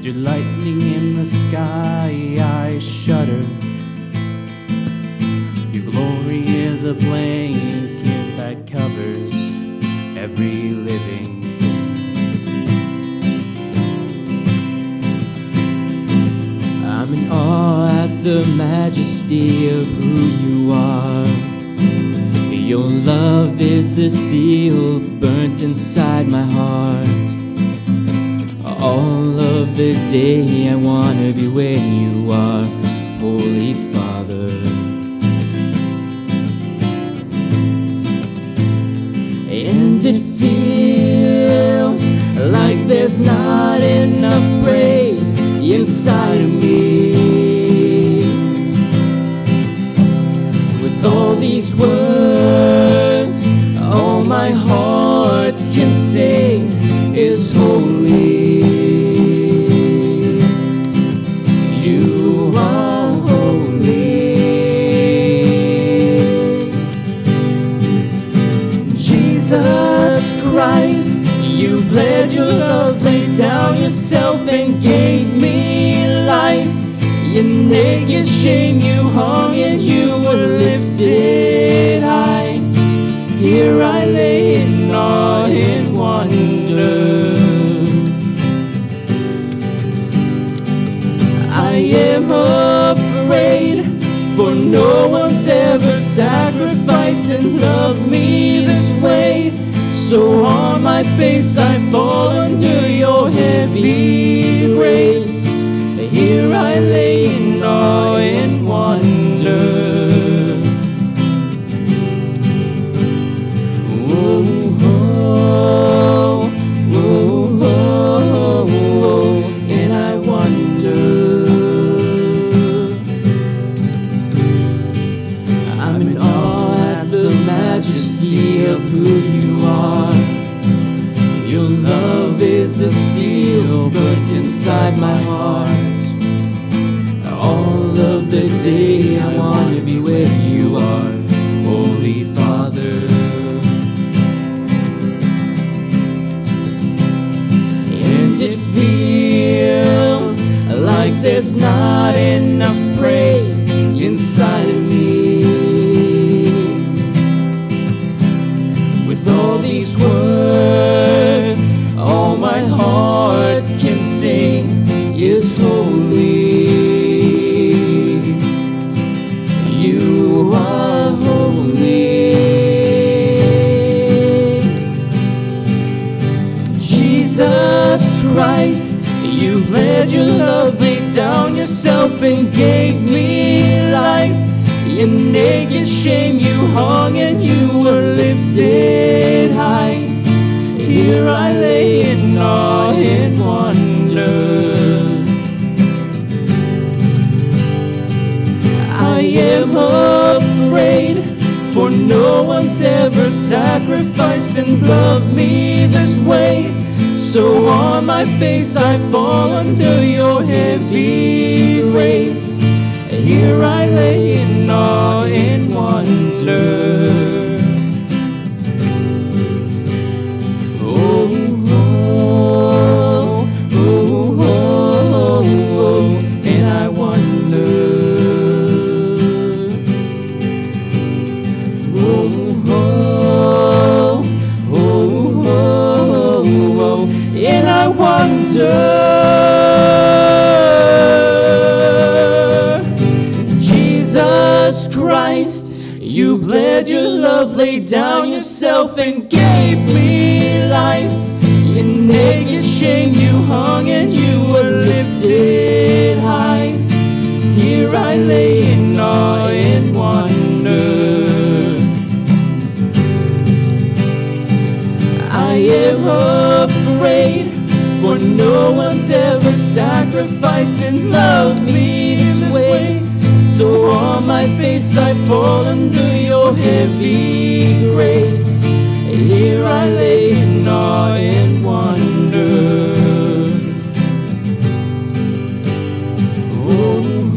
your lightning in the sky, I shudder. Your glory is a blanket that covers every living thing. I'm in awe at the majesty of who you are. Your love is a seal burnt inside my heart. All of the day I want to be where you are, Holy Father. And it feels like there's not enough praise inside of me. With all these words, all my heart can sing is holy. You are holy. Jesus Christ, you bled your love, laid down yourself and gave me life. Your naked shame you hung and you were lifted high. Here I lay in awe, in wonder. I am afraid, for no one's ever sacrificed and loved me this way. So on my face I fall under your heavy grace. Here I lay in awe and wonder. Oh, oh, oh, oh, oh, and I wonder. I'm in awe at the majesty of who you are. Your love is a seal burnt inside my heart. All of the day I want to be where you are, Holy Father. And it feels like there's not enough praise inside of me. With all these words, all my heart can sing is holy. You are holy. Jesus Christ, you bled your love, laid down yourself and gave me life. Your naked shame you hung and you were lifted high. Here I lay in awe and wonder. I am afraid, for no one's ever sacrificed and loved me this way. So on my face I fall under your heavy grace. Here I lay in awe and wonder. Oh, oh, oh, oh, oh, and I wonder. Oh, oh, oh, oh, oh, and I wonder. Jesus Christ, you bled your love, laid down yourself and gave me life. Your naked shame you hung and you were lifted high. Here I lay in awe and wonder. I am afraid, for no one's ever sacrificed and loved me this way. So on my face I fall under your heavy grace. Here I lay in awe and wonder. Oh,